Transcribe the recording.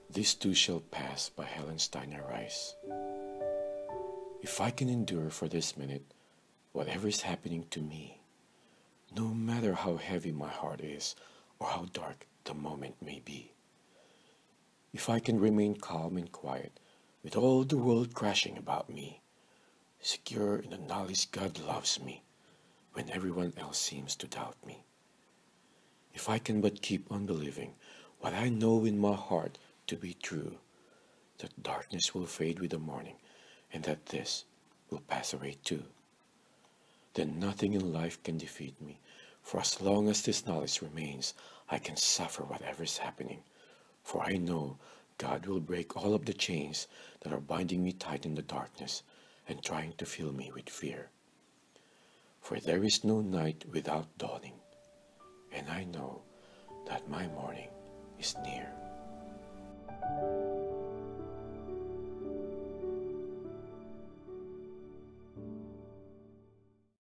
This too shall pass by Helen Steiner writes. If I can endure for this minute whatever is happening to me, no matter how heavy my heart is or how dark the moment may be, if I can remain calm and quiet with all the world crashing about me, secure in the knowledge God loves me when everyone else seems to doubt me, if I can but keep on believing what I know in my heart to be true, that darkness will fade with the morning and that this will pass away too, then nothing in life can defeat me, for as long as this knowledge remains, I can suffer whatever is happening, for I know God will break all of the chains that are binding me tight in the darkness and trying to fill me with fear. For there is no night without dawning, and I know that my morning is near.